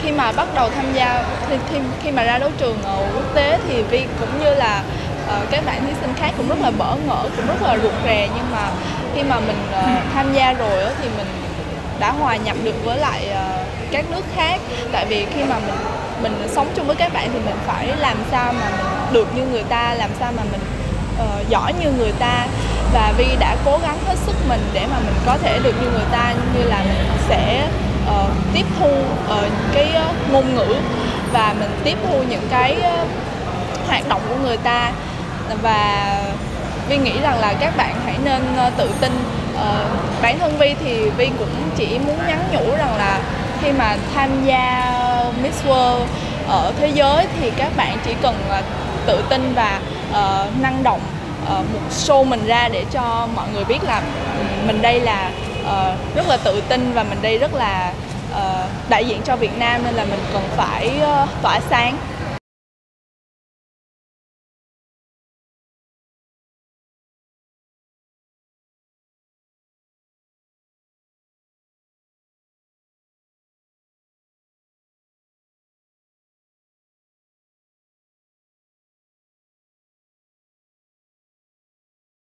khi mà bắt đầu tham gia khi mà ra đấu trường quốc tế thì Vi cũng như là các bạn thí sinh khác cũng rất là bỡ ngỡ, cũng rất là rụt rè, nhưng mà khi mà mình tham gia rồi thì mình đã hòa nhập được với lại các nước khác. Tại vì khi mà mình sống chung với các bạn thì mình phải làm sao mà mình được như người ta, làm sao mà mình giỏi như người ta, và Vi đã cố gắng hết sức mình để mà mình có thể được như người ta, như là mình sẽ tiếp thu cái ngôn ngữ và mình tiếp thu những cái hoạt động của người ta. Và Vi nghĩ rằng là các bạn hãy nên tự tin. Bản thân Vi thì Vi cũng chỉ muốn nhắn nhủ rằng là khi mà tham gia Miss World ở thế giới thì các bạn chỉ cần tự tin và năng động, một show mình ra để cho mọi người biết là mình đây là rất là tự tin và mình đây rất là đại diện cho Việt Nam, nên là mình cần phải tỏa sáng.